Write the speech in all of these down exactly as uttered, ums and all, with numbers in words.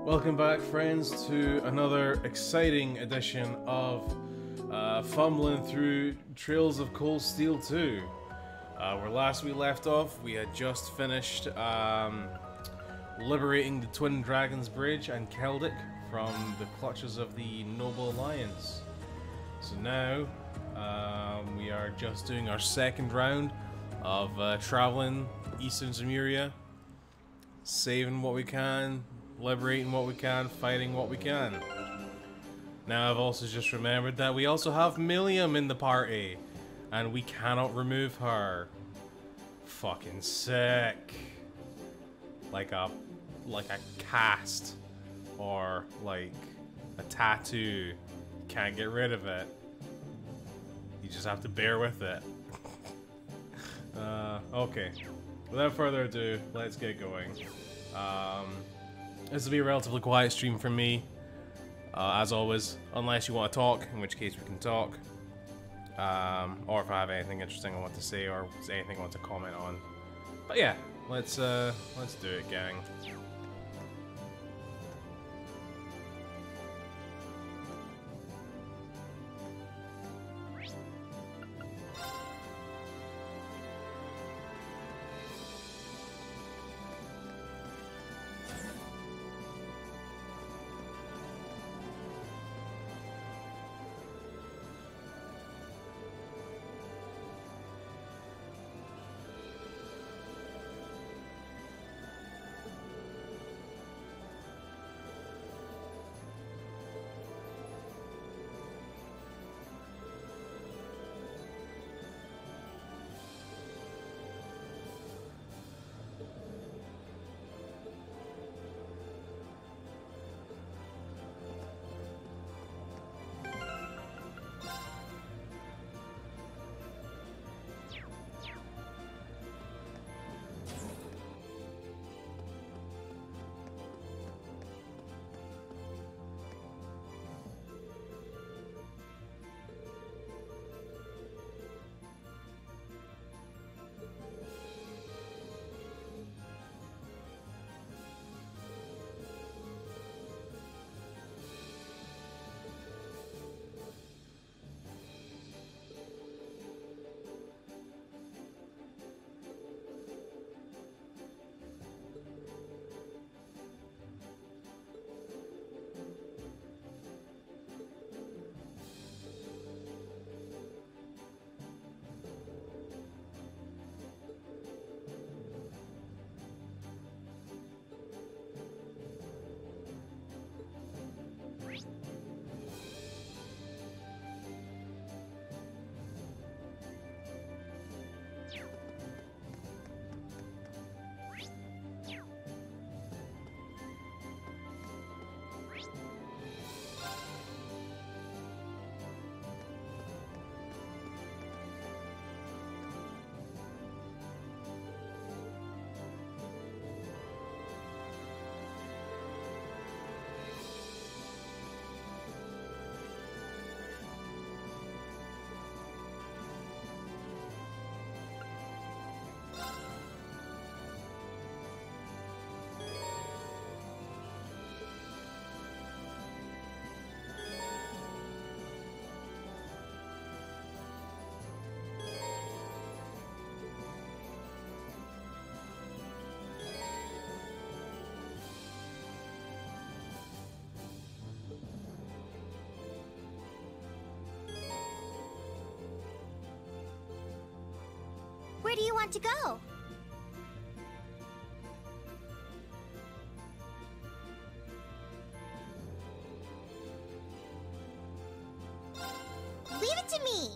Welcome back, friends, to another exciting edition of uh, Fumbling Through Trails of Cold Steel two. Uh, where last we left off, we had just finished um, liberating the Twin Dragons Bridge and Celtic from the clutches of the Noble Alliance. So now, um, we are just doing our second round of uh, traveling Eastern Zemuria, saving what we can, liberating what we can, fighting what we can. Now I've also just remembered that we also have Milliam in the party, and we cannot remove her. Fucking sick. Like a, like a cast, or like a tattoo. Can't get rid of it. You just have to bear with it. uh, okay. Without further ado, let's get going. Um, this will be a relatively quiet stream for me, uh, as always, unless you want to talk, in which case we can talk. Um, or if I have anything interesting I want to say, or anything I want to comment on. But yeah, let's uh, let's do it, gang. Where do you want to go? Leave it to me!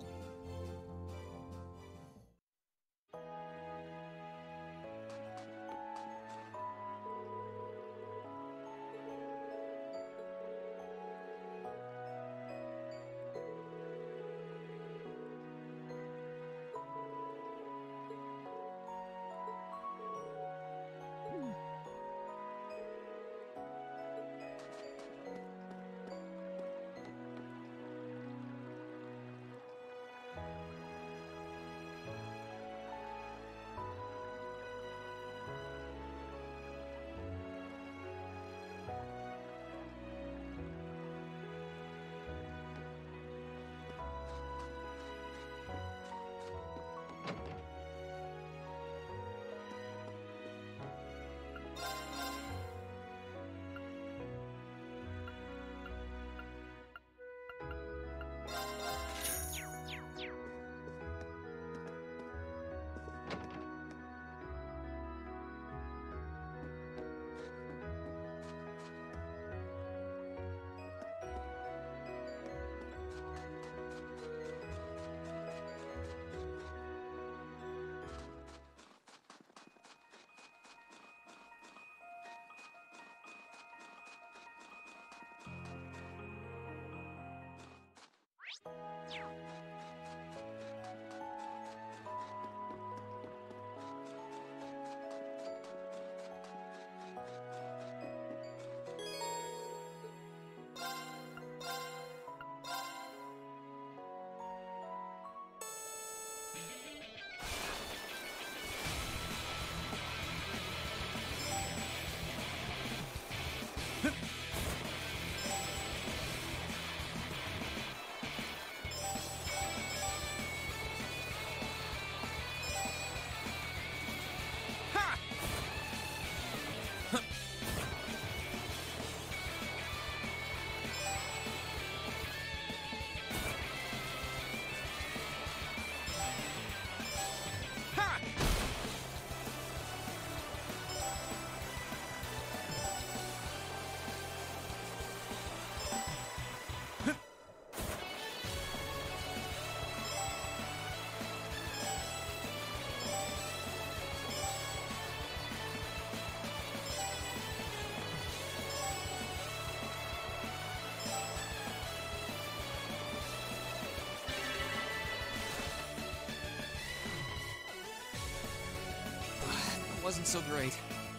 Wasn't so great.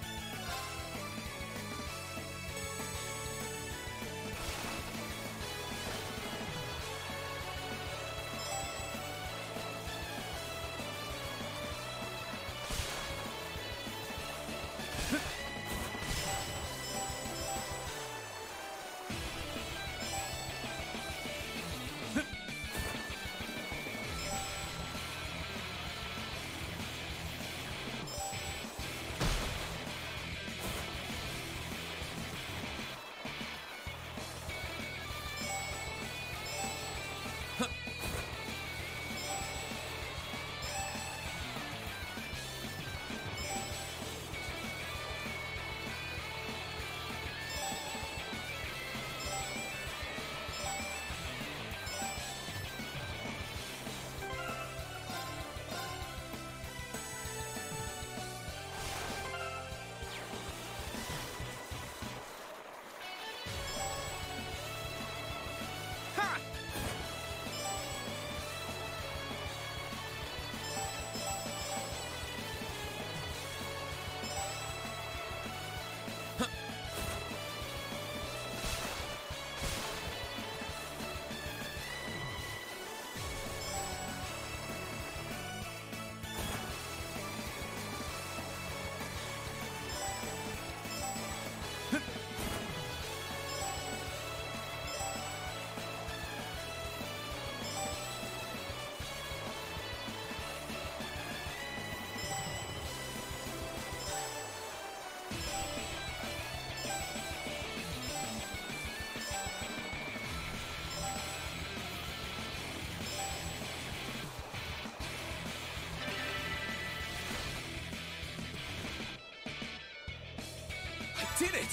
Did it!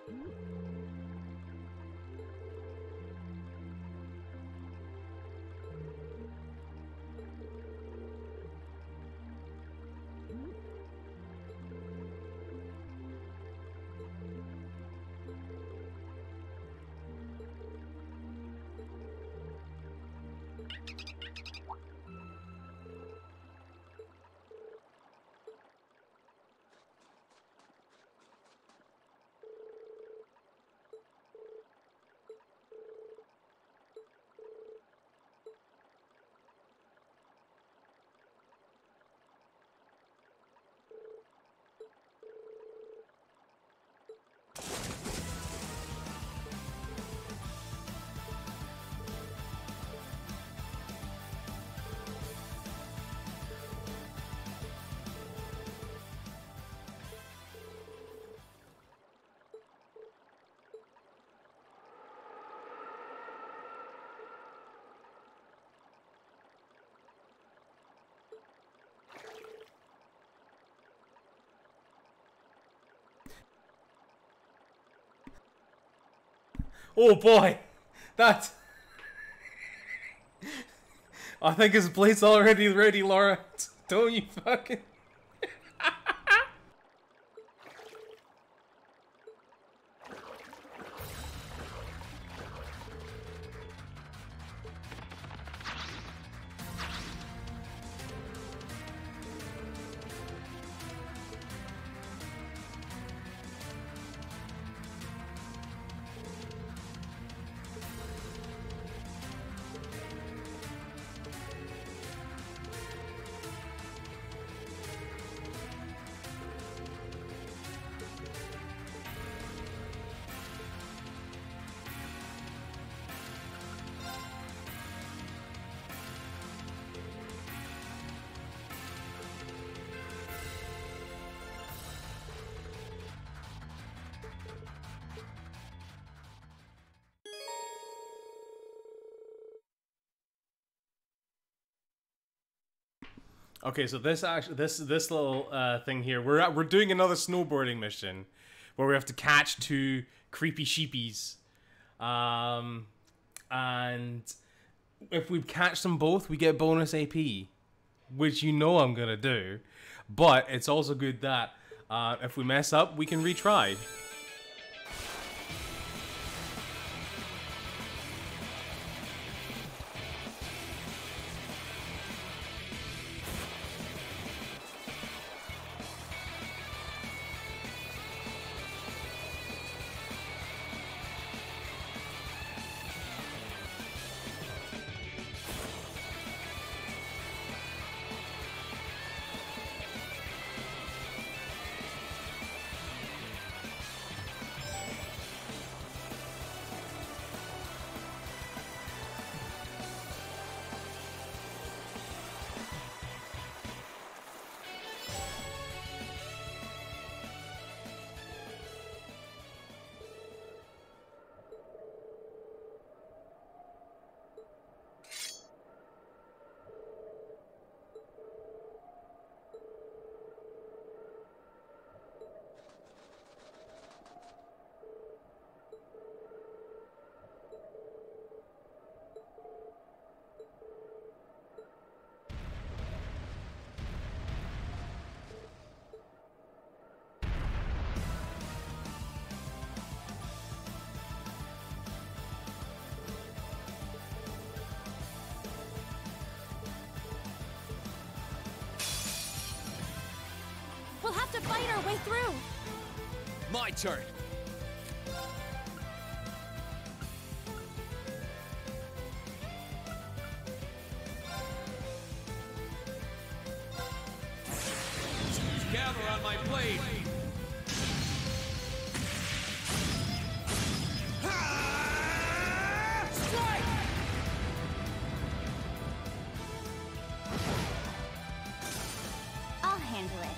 Oh boy, that. I think his blade's already ready, Laura. Don't you fucking. Okay, so this actually, this this little uh, thing here, we're at, we're doing another snowboarding mission, where we have to catch two creepy sheepies, um, and if we catch them both, we get bonus A P, which you know I'm gonna do, but it's also good that uh, if we mess up, we can retry. We'll have to fight our way through. My turn. Gather on my blade. Strike! I'll handle it.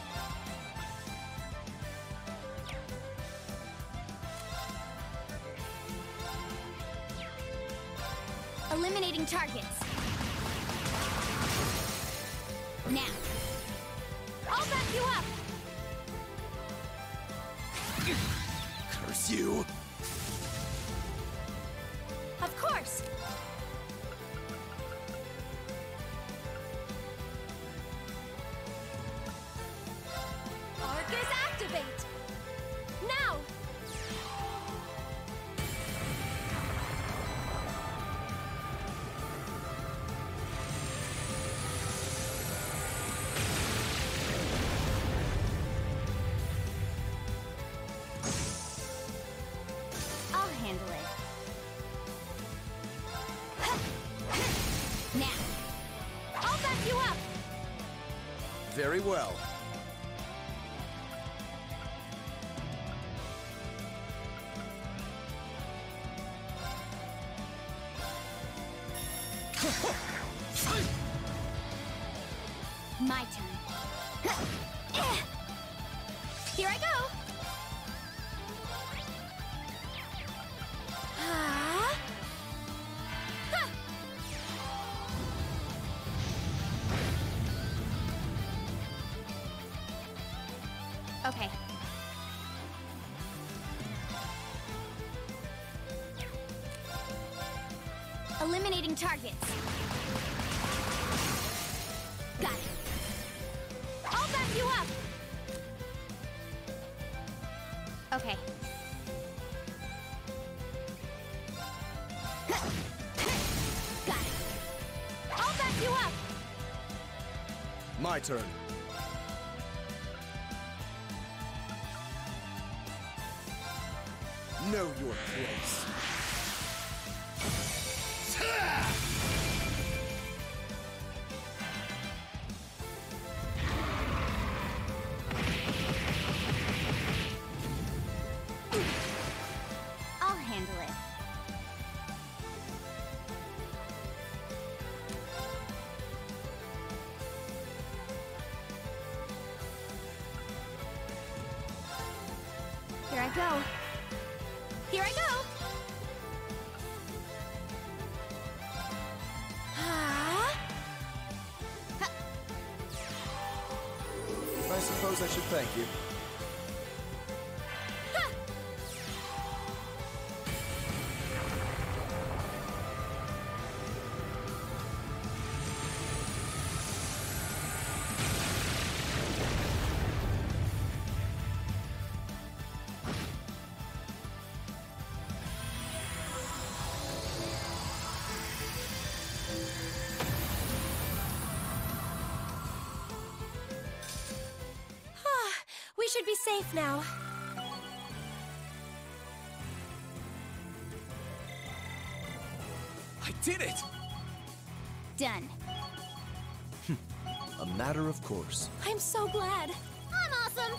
Eliminating targets. Now. I'll back you up. Curse you! Of course! Arcus activate! Now! I'll handle it. Now! I'll back you up! Very well. My turn. Here I go! Ah. Ha. Okay. Eliminating targets. Got it. I'll back you up! Okay. Got it. I'll back you up! My turn. Know your place. I'll handle it. Here I go. Here I go! Ah. Ha. I suppose I should thank you. Ha. We should be safe now. I did it! Done. A matter of course. I'm so glad. I'm awesome!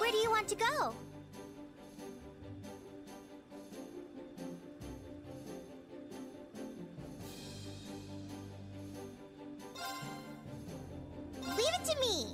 Where do you want to go? Leave it to me!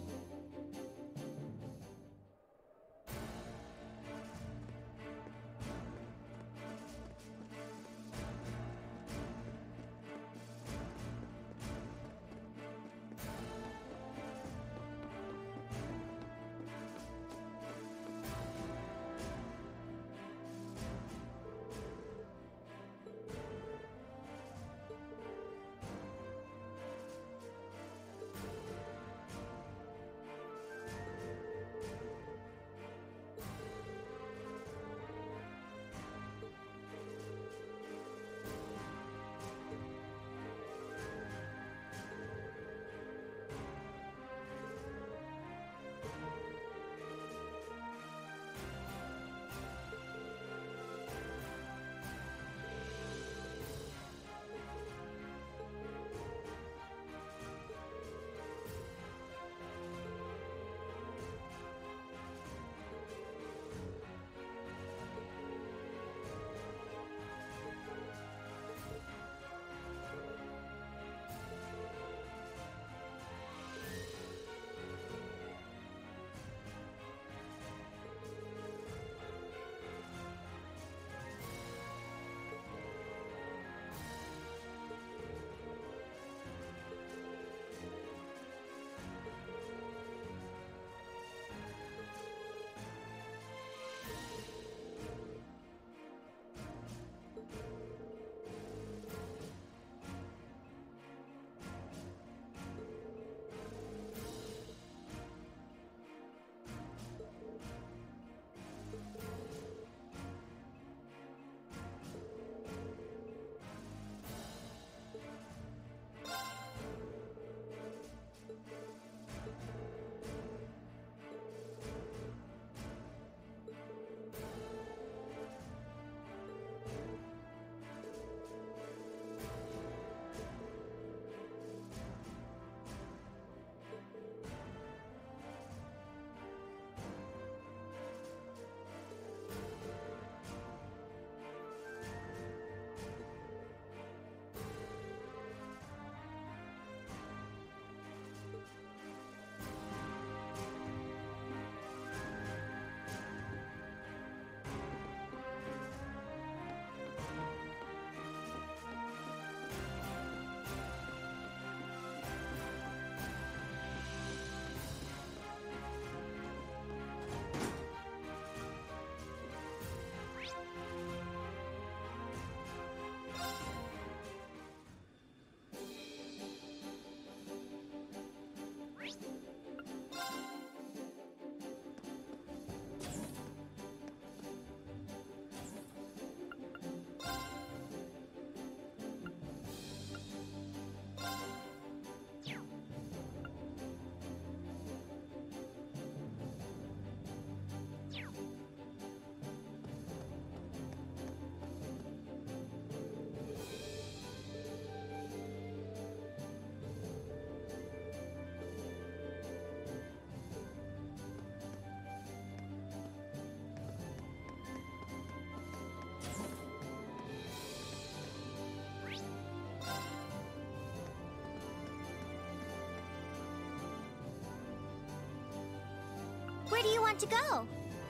Where do you want to go?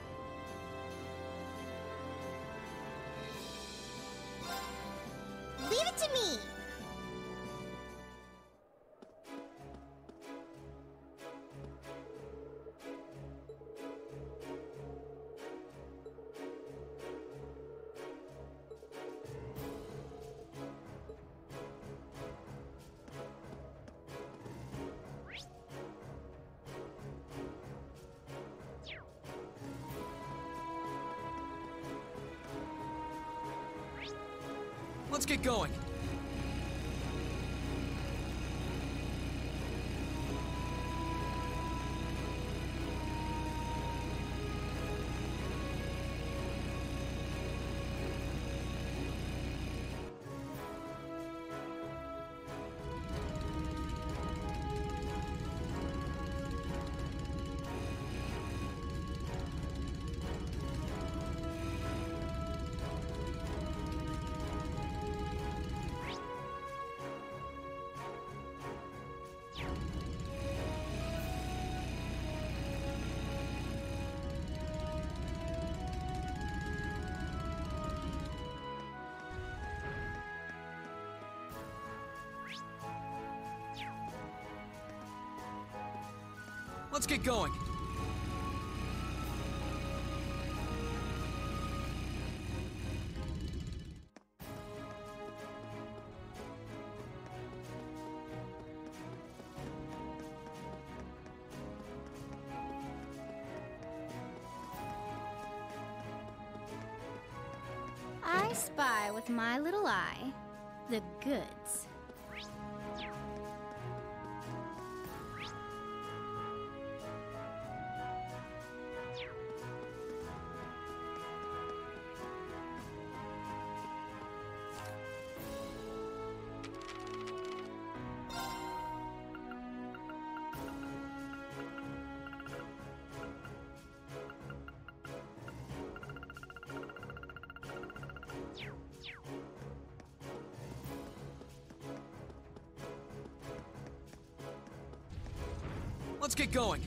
Leave it to me! Let's get going. Let's get going. I spy with my little eye the goods. Let's get going.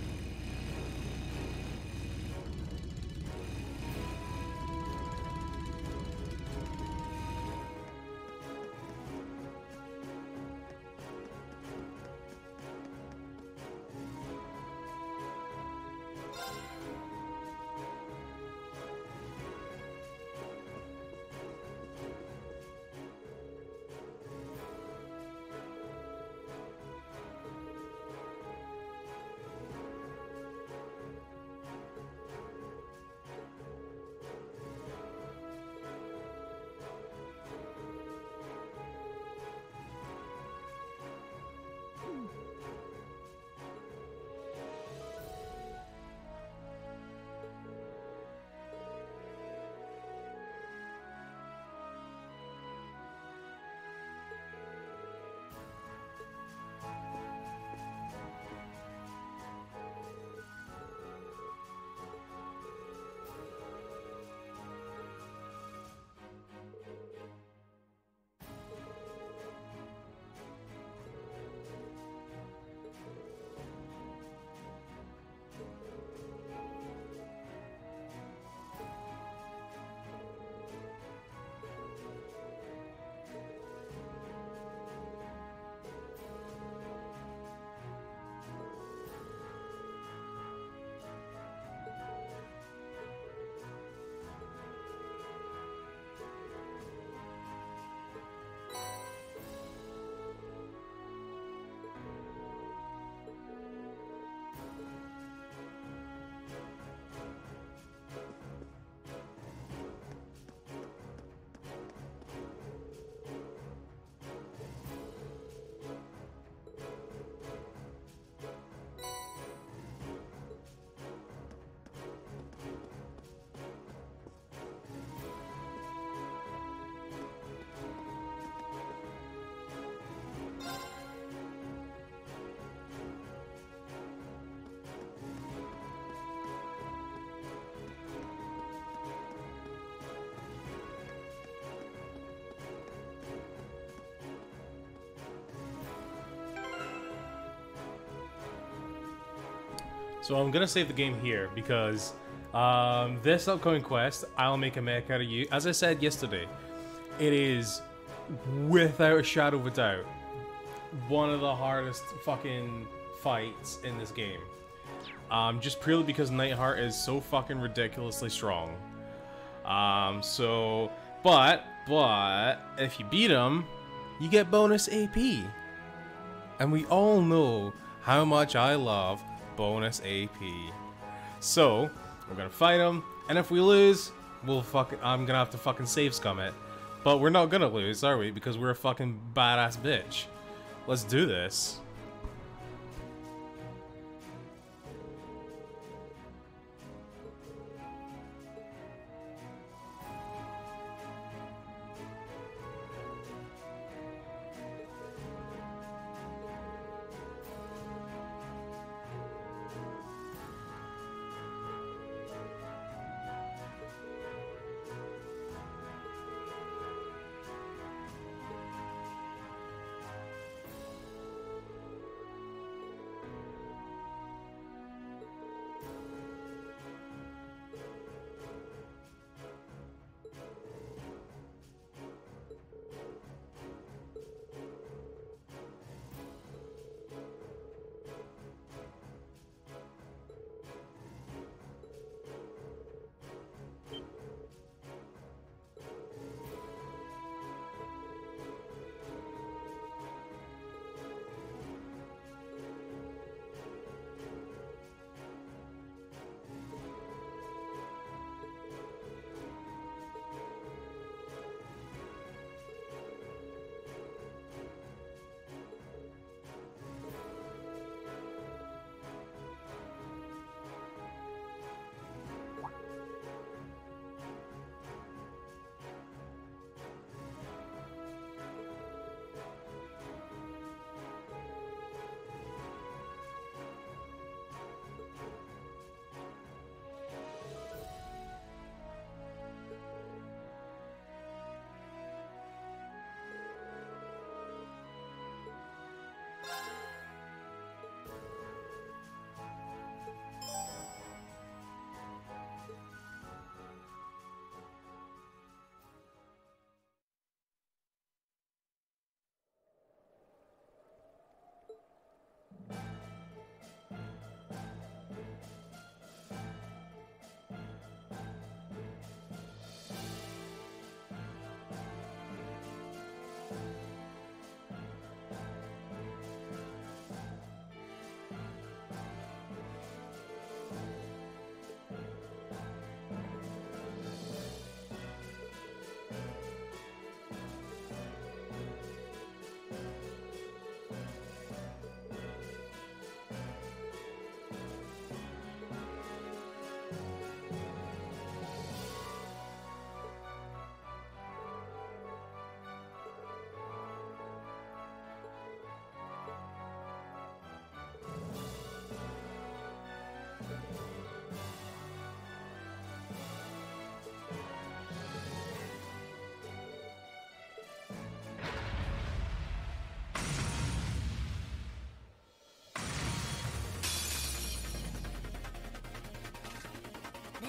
So I'm gonna save the game here because um, this upcoming quest, I'll make a mech out of you. As I said yesterday, it is without a shadow of a doubt one of the hardest fucking fights in this game. Um, just purely because Nightheart is so fucking ridiculously strong. Um, so, but, but, if you beat him, you get bonus A P. And we all know how much I love bonus A P. So, we're gonna fight him, and if we lose, we'll fucking, I'm gonna have to fucking save scum it. But we're not gonna lose, are we? Because we're a fucking badass bitch. Let's do this.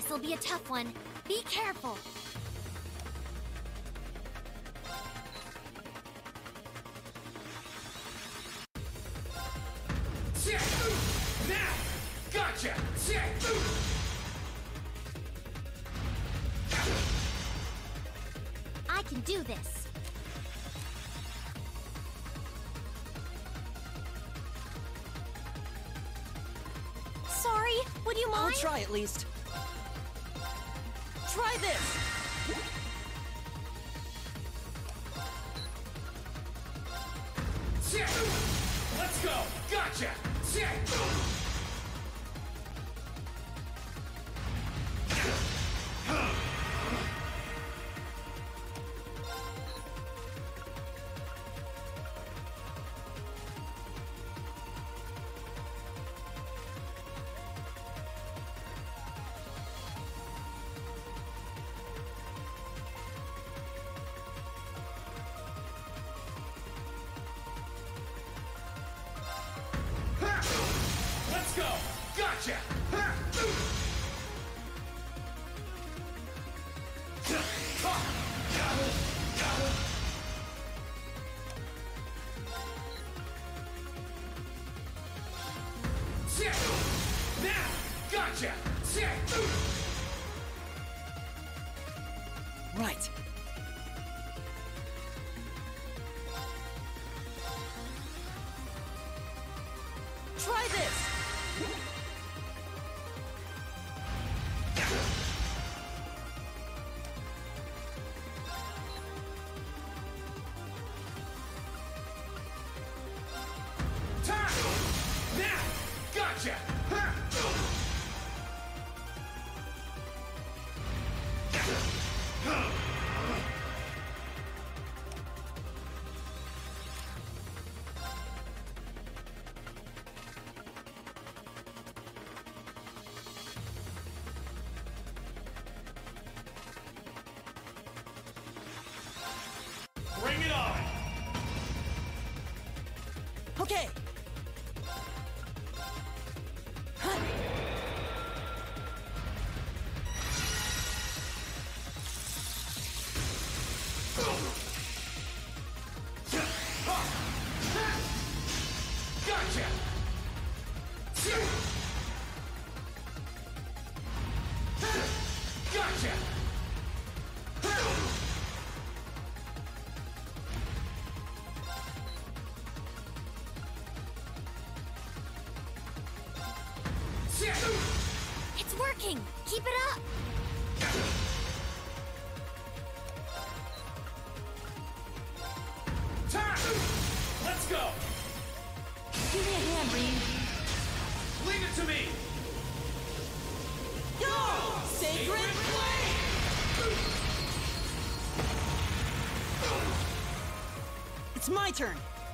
This'll be a tough one. Be careful. Now! Gotcha! I can do this. Sorry, would you mind? I'll try at least. Try this! Let's go! Gotcha! Let's go! Gotcha! Now! Gotcha! Right. Try this! Time! Now! Gotcha! Bring it on! Okay. Gotcha! Gotcha! It's working. Keep it up. Time! Let's go! Give me a hand, Rean. Leave it to me! Go! Sacred Flame! It's my turn.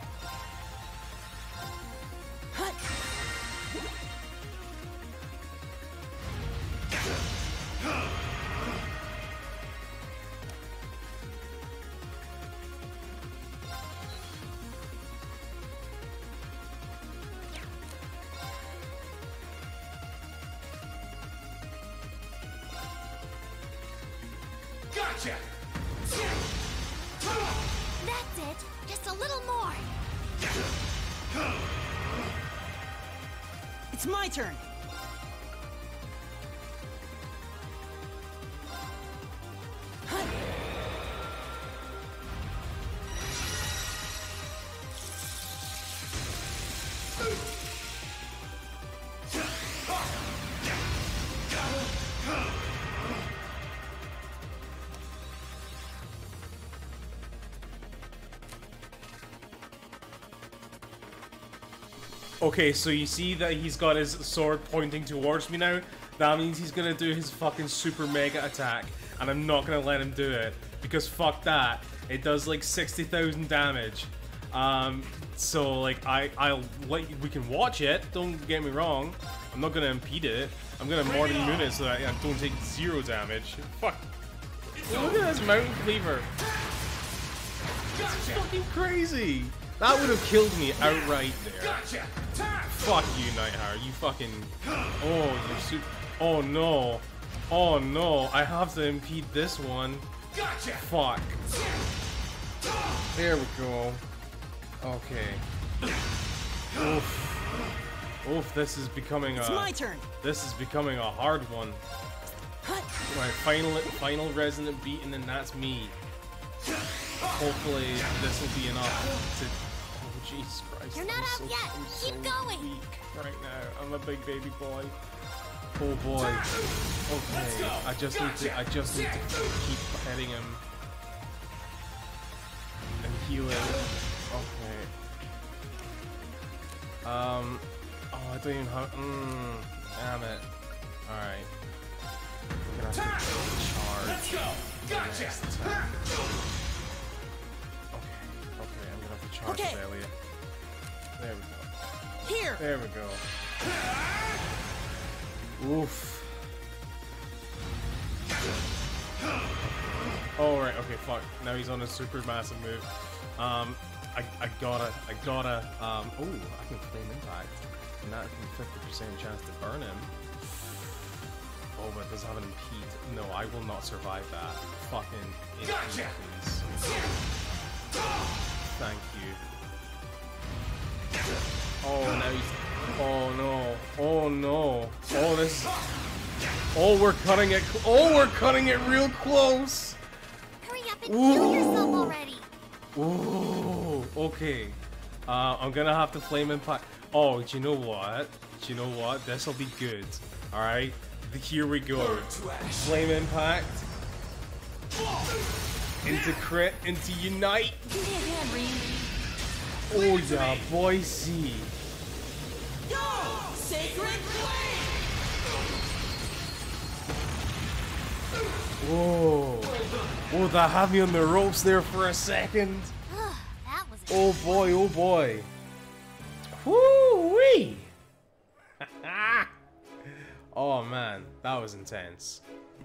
Hut. Gotcha! That's it. Just a little more. It's my turn. Hut. Okay, so you see that he's got his sword pointing towards me now? That means he's gonna do his fucking super mega attack, and I'm not gonna let him do it, because fuck that. It does like sixty thousand damage. Um, so like, I, I'll let you, we can watch it, don't get me wrong. I'm not gonna impede it. I'm gonna Morning Moon it so that I don't take zero damage. Fuck. Look at this Mountain Cleaver. It's fucking crazy. That would have killed me outright there. Gotcha! Time! Fuck you, Nighthawk. You fucking. Oh, you're super. Oh no. Oh no, I have to impede this one. Gotcha. Fuck. There we go. Okay. Oof. Oof, this is becoming It's a... my turn. This is becoming a hard one. Hut. My final, final resonant beat, and then that's me. Hopefully, this will be enough to... Oh, Jesus Christ. You're not I'm out so, yet. I'm Keep so going. weak right now. I'm a big baby boy. Oh boy. Okay. I just need to. I just need to keep hitting him and healing. Okay. Um. Oh, I don't even have. Mmm. Damn it. All right. I'm gonna have to charge. Let's go. Gotcha. Next attack. Okay. Okay. I'm gonna have to charge Okay. Elliot. There we go. Here. There we go. Oof. Oh right, okay, fuck. Now he's on a super massive move. Um, I, I gotta, I gotta, um, oh, I can claim impact. And that can fifty percent chance to burn him. Oh, but it does have an impede. No, I will not survive that. Fucking impede, Gotcha. please. Thank you. Oh, now he's... Oh no. Oh no. Oh, this... Oh, we're cutting it... Oh, we're cutting it real close! Hurry up and kill yourself Ooh. already. Ooh, okay. Uh, I'm gonna have to flame impact... Oh, do you know what? Do you know what? This'll be good. Alright? Here we go. Flame impact. Into crit. Into unite. Give me a hand, Rean. Oh yeah, boy, see. Go! Sacred Flame! Whoa. Oh, that had me on the ropes there for a second. That was a Oh boy, oh boy. Woo-wee. Oh man, that was intense.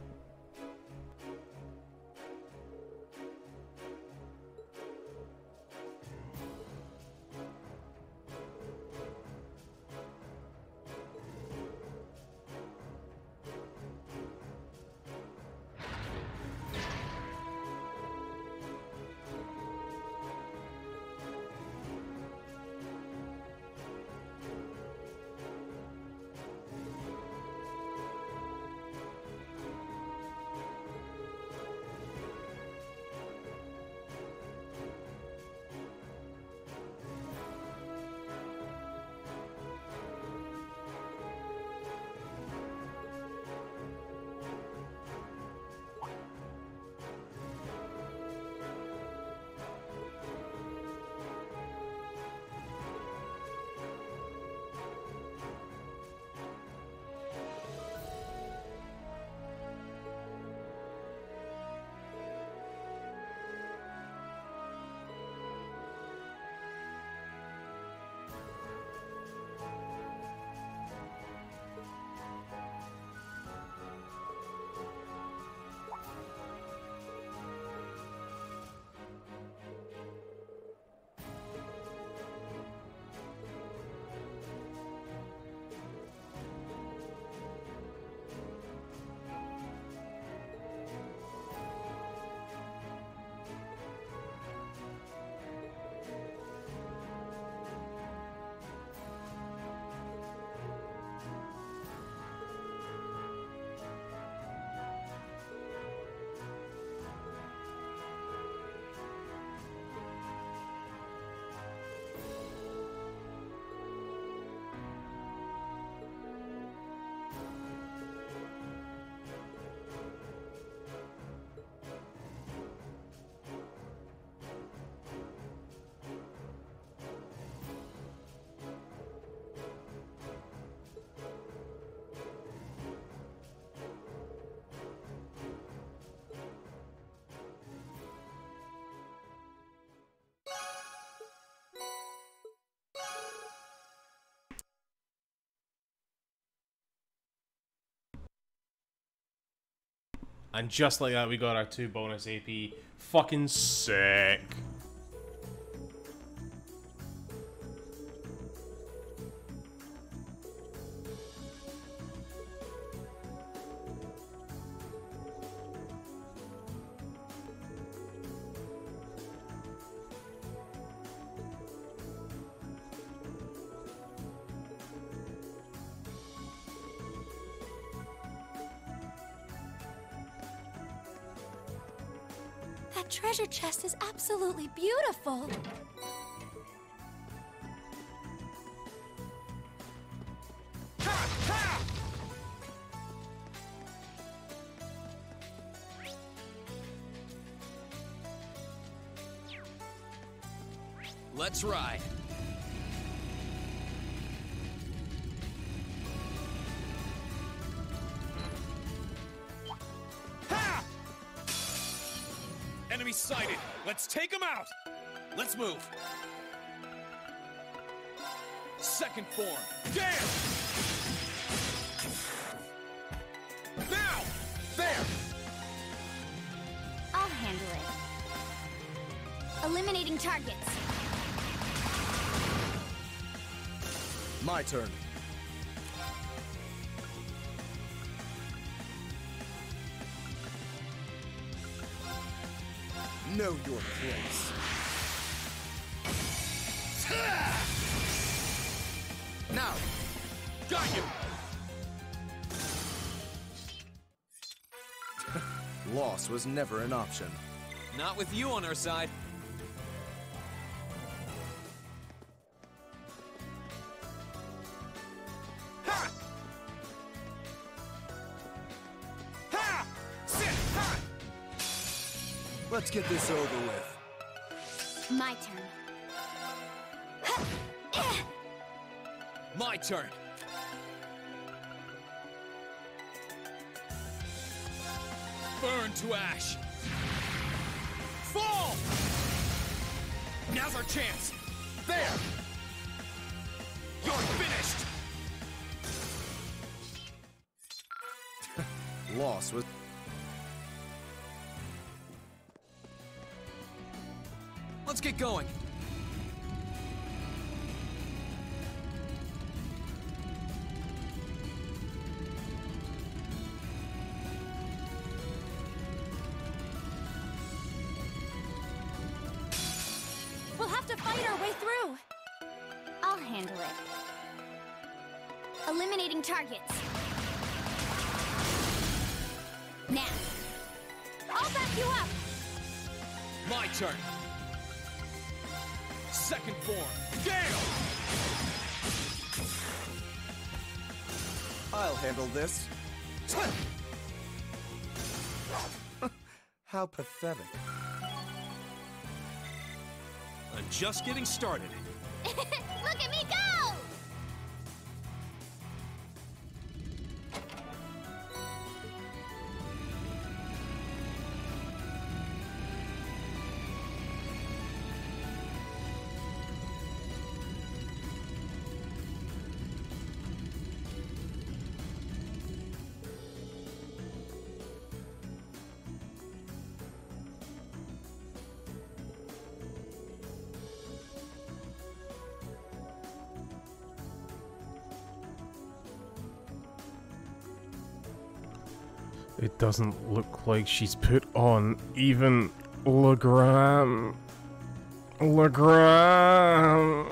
And just like that, we got our two bonus A P. Fucking sick. That treasure chest is absolutely beautiful. Ha! Ha! Let's ride. Ha! Enemy sighted. Let's take him out. Let's move. Second form. Damn! Now! There! I'll handle it. Eliminating targets. My turn. Know your place. Now! Got you! Loss was never an option. Not with you on our side. Ha! Ha! Sit! Ha! Let's get this over with. My turn. My turn. Burn to ash! Fall! Now's our chance! There! You're finished! Loss was... Let's get going. We'll have to fight our way through. I'll handle it. Eliminating targets. Now. I'll back you up. My turn. Second form. Gale! I'll handle this. How pathetic. I'm just getting started. Look at me go! It doesn't look like she's put on even Le Grand. Le Grand.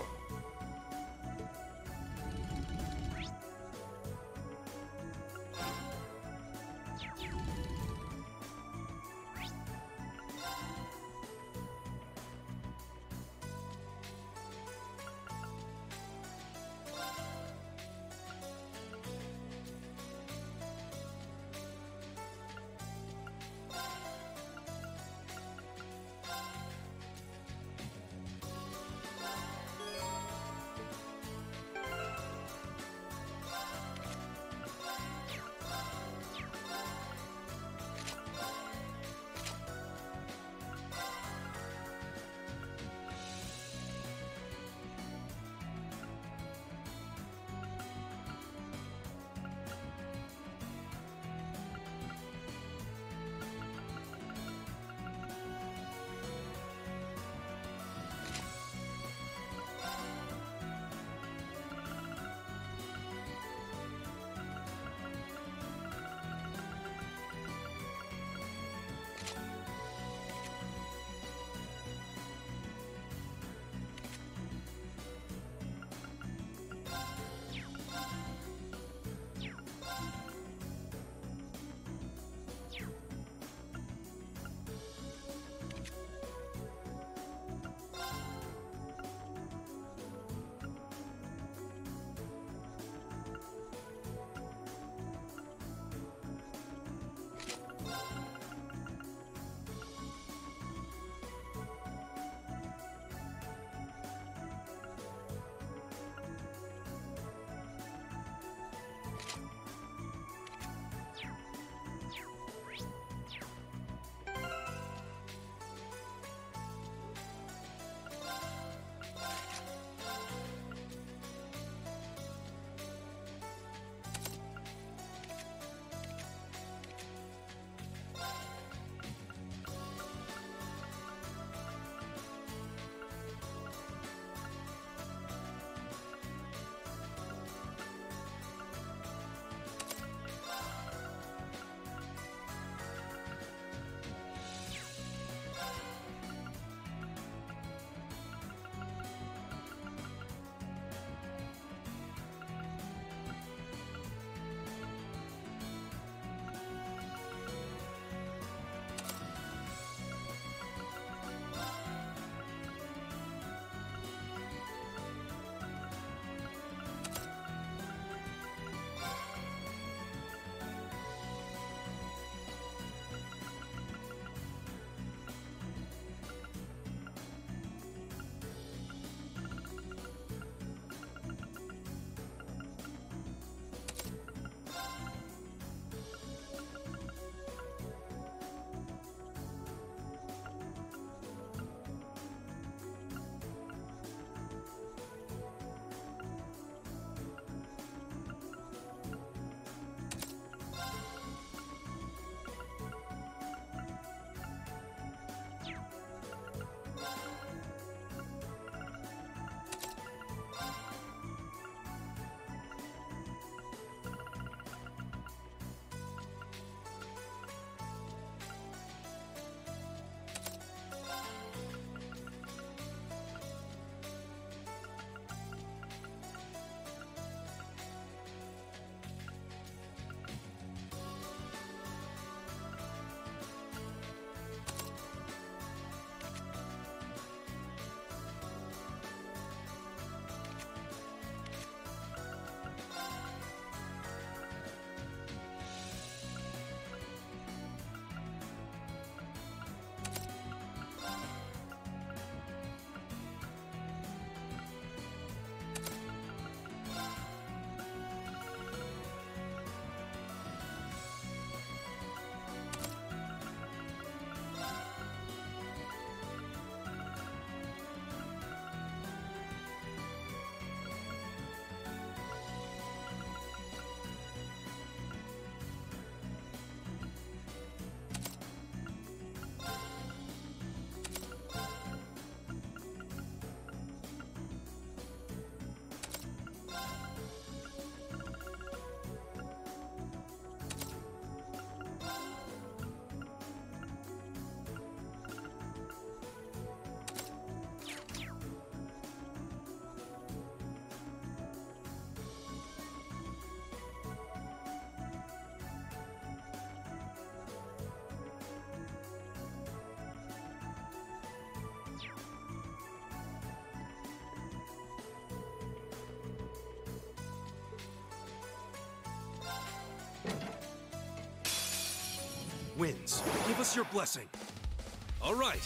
wins. Give us your blessing. All right.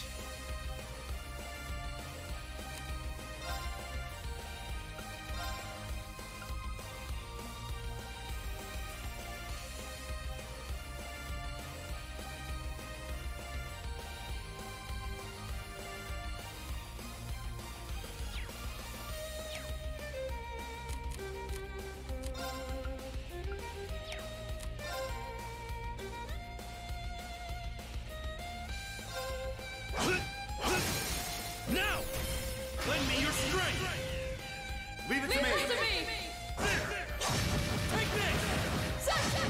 Now! Lend me your strength! Leave it Leave to me! it to me! There! Take this!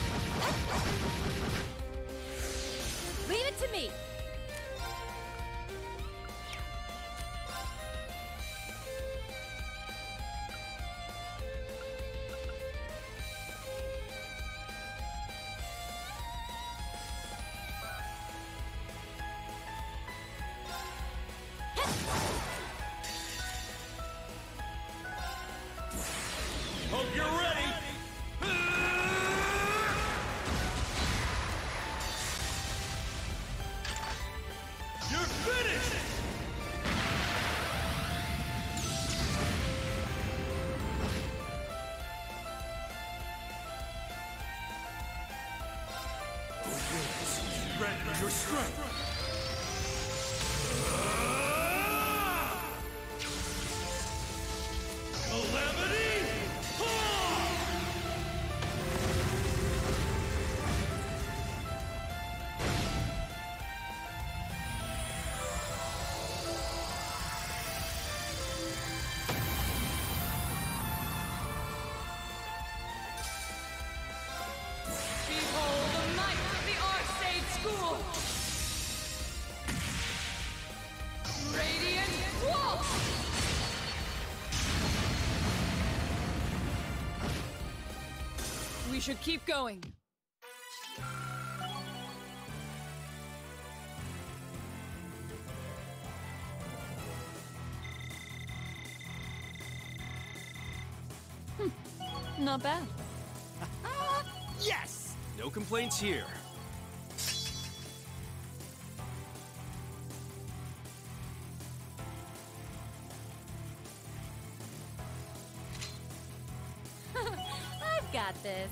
Leave it to me! Hope you're ready! You're finished! Grant me your strength! Calamity! Behold the might of the Arcade School! Radiant Waltz! We should keep going. Hmm. Not bad. Yes! No complaints here. I've got this.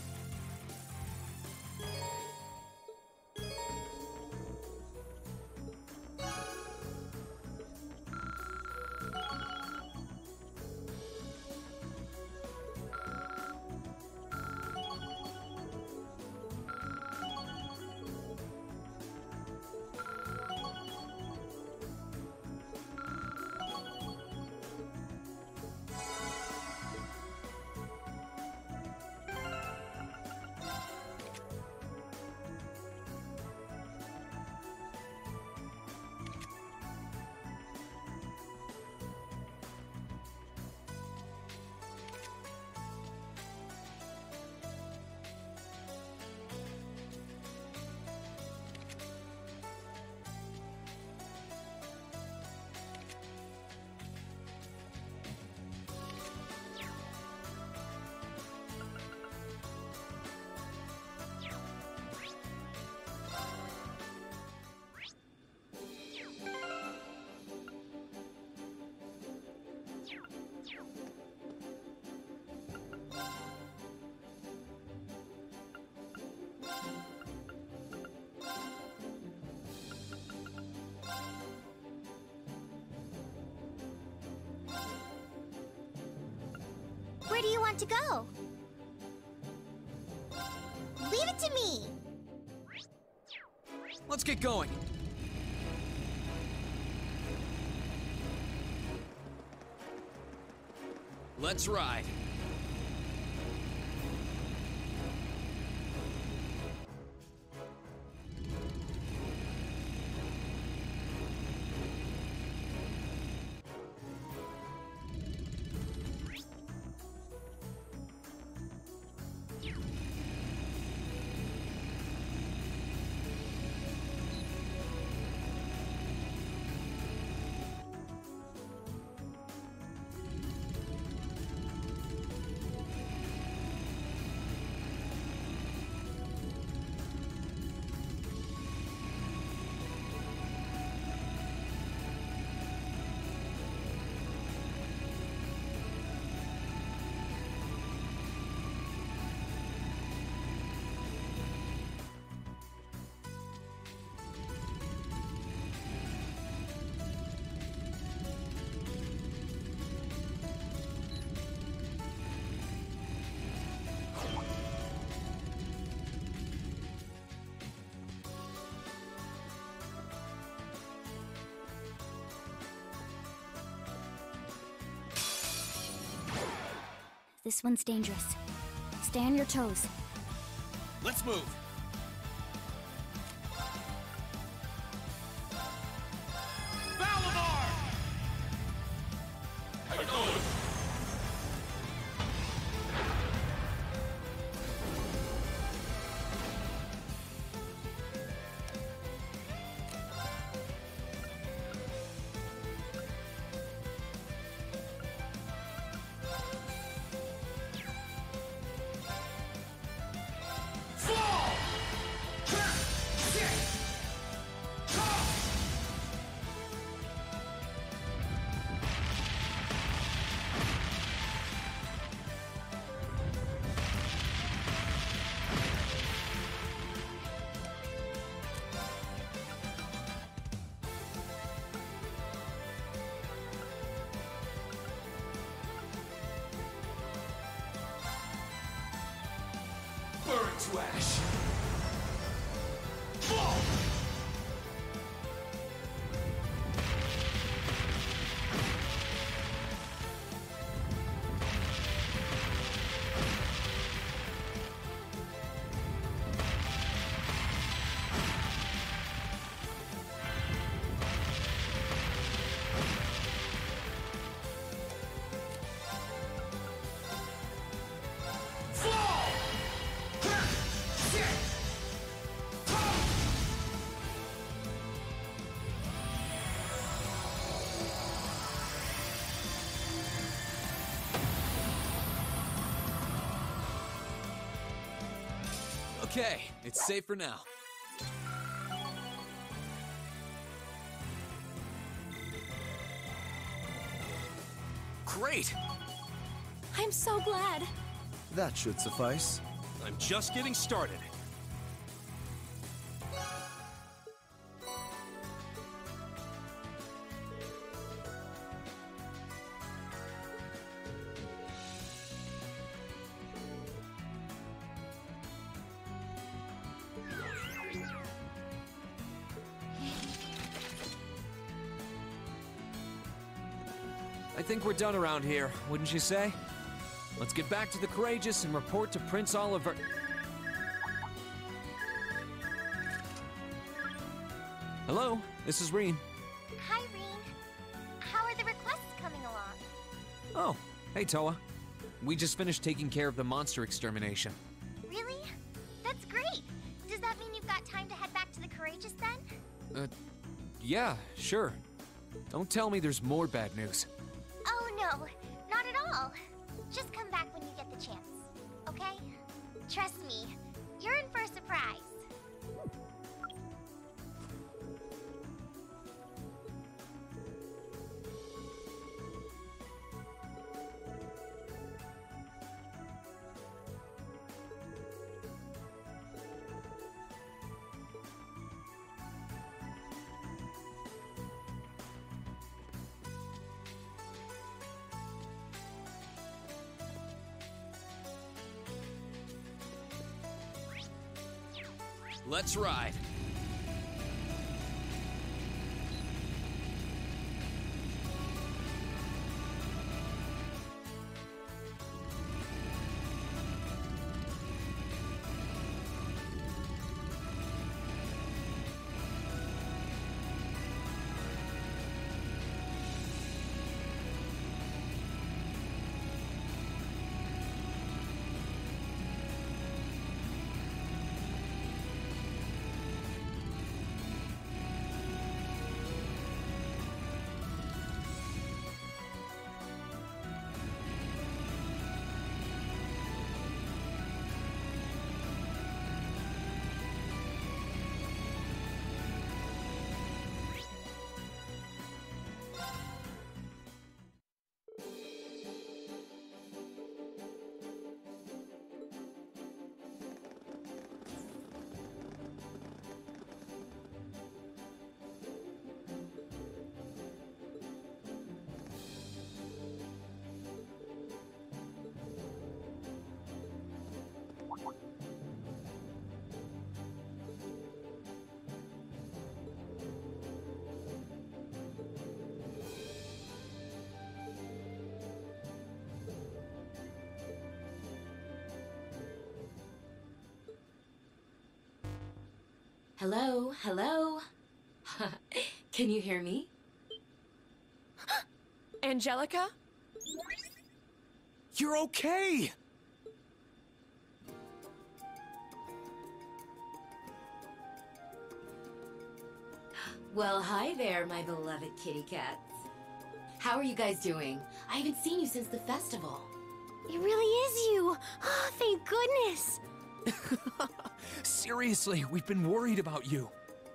Where do you want to go? Leave it to me! Let's get going. Let's ride. This one's dangerous. Stay on your toes. Let's move. Valimar! I know. Burn to ash. Fall! Okay, it's safe for now. Great! I'm so glad. That should suffice. I'm just getting started. I think we're done around here, wouldn't you say? Let's get back to the Courageous and report to Prince Oliver. Hello, this is Rean. Hi, Rean. How are the requests coming along? Oh, hey Toa. We just finished taking care of the monster extermination. Really? That's great. Does that mean you've got time to head back to the Courageous then? Uh, yeah, sure. Don't tell me there's more bad news. Oh, no. Not at all. Just come back when you get the chance, okay? Trust me, you're in for a surprise. Let's ride. Hello, hello. Can you hear me? Angelica? You're okay! Well, hi there, my beloved kitty cats. How are you guys doing? I haven't seen you since the festival. It really is you! Oh, thank goodness! Seriously, we've been worried about you.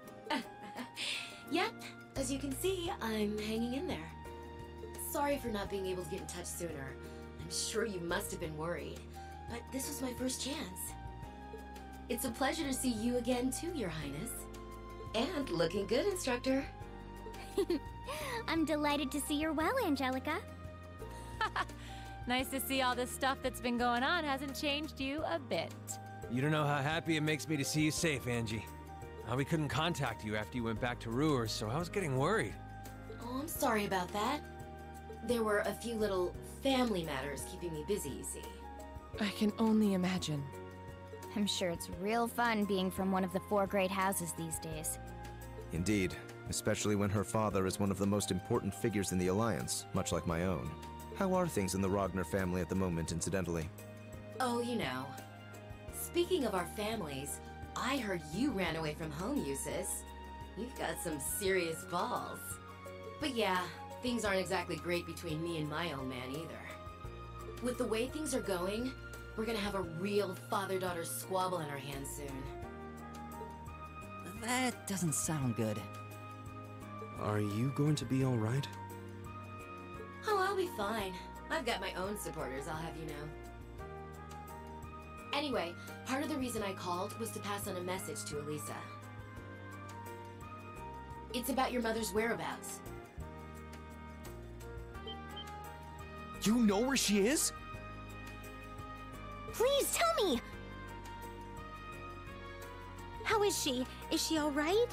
Yep, as you can see, I'm hanging in there. Sorry for not being able to get in touch sooner. I'm sure you must have been worried, but this was my first chance. It's a pleasure to see you again too, Your Highness. And looking good, Instructor. I'm delighted to see you're well, Angelica. Nice to see all this stuff that's been going on hasn't changed you a bit. You don't know how happy it makes me to see you safe, Angie. Uh, we couldn't contact you after you went back to Ruhr, so I was getting worried. Oh, I'm sorry about that. There were a few little family matters keeping me busy, you see. I can only imagine. I'm sure it's real fun being from one of the four great houses these days. Indeed, especially when her father is one of the most important figures in the Alliance, much like my own. How are things in the Ragnar family at the moment, incidentally? Oh, you know. Speaking of our families, I heard you ran away from home, Eustace. You've got some serious balls. But yeah, things aren't exactly great between me and my old man either. With the way things are going, we're gonna have a real father-daughter squabble in our hands soon. That doesn't sound good. Are you going to be all right? Oh, I'll be fine. I've got my own supporters, I'll have you know. Anyway, part of the reason I called was to pass on a message to Elisa. It's about your mother's whereabouts. You know where she is? Please tell me! How is she? Is she alright?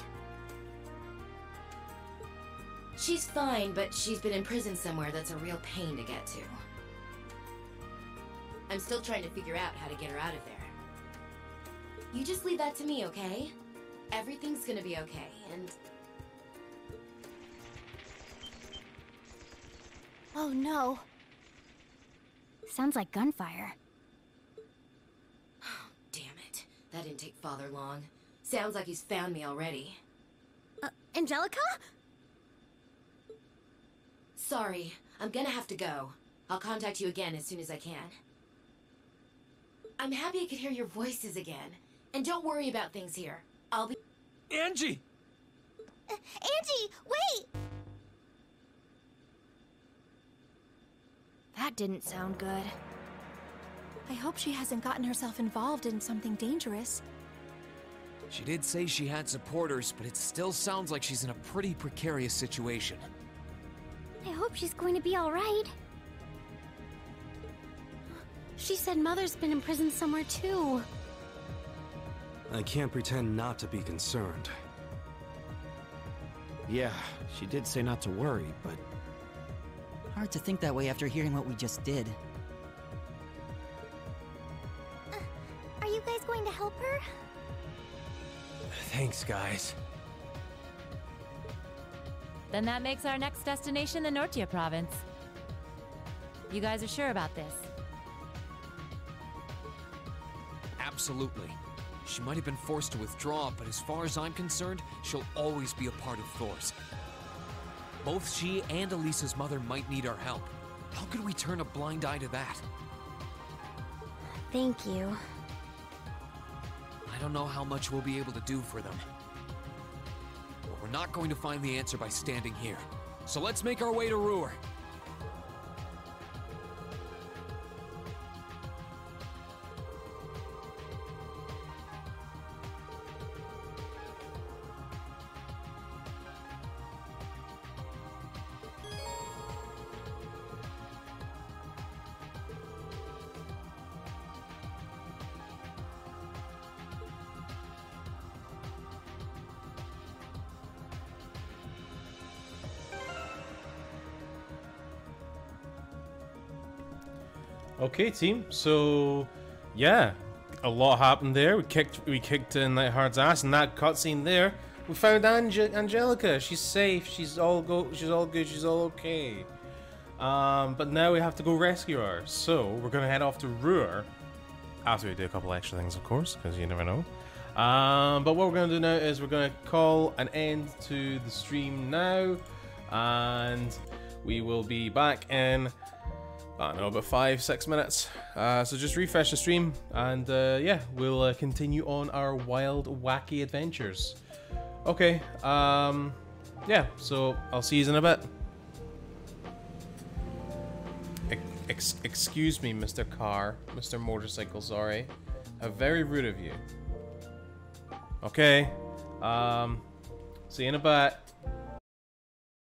She's fine, but she's been in prison somewhere that's a real pain to get to. I'm still trying to figure out how to get her out of there. You just leave that to me, okay? Everything's gonna be okay, and... Oh no. Sounds like gunfire. Damn it. That didn't take Father long. Sounds like he's found me already. Uh, Angelica? Sorry, I'm gonna have to go. I'll contact you again as soon as I can. I'm happy I could hear your voices again. And don't worry about things here. I'll be- Angie! Uh, Angie, wait! That didn't sound good. I hope she hasn't gotten herself involved in something dangerous. She did say she had supporters, but it still sounds like she's in a pretty precarious situation. I hope she's going to be alright. She said Mother's been in prison somewhere too. I can't pretend not to be concerned. Yeah, she did say not to worry, but... Hard to think that way after hearing what we just did. Uh, are you guys going to help her? Thanks, guys. Then that makes our next destination the Nortia province. You guys are sure about this? Absolutely. She might have been forced to withdraw, but as far as I'm concerned, she'll always be a part of Thor's. Both she and Elisa's mother might need our help. How could we turn a blind eye to that? Thank you. I don't know how much we'll be able to do for them. But we're not going to find the answer by standing here. So let's make our way to Ruhr. Okay, team. So, yeah, a lot happened there. We kicked we kicked in Nightheart's ass, and that cutscene there, we found Ange Angelica. She's safe. She's all go. She's all good. She's all okay. Um, but now we have to go rescue her. So we're gonna head off to Ruhr after we do a couple extra things, of course, because you never know. Um, but what we're gonna do now is we're gonna call an end to the stream now, and we will be back in, I don't know, about five, six minutes. Uh, so just refresh the stream, and uh, yeah, we'll uh, continue on our wild, wacky adventures. Okay, um, yeah, so I'll see you in a bit. Ex excuse me, Mister Car, Mister Motorcycle, sorry. How very rude of you. Okay, um, see you in a bit.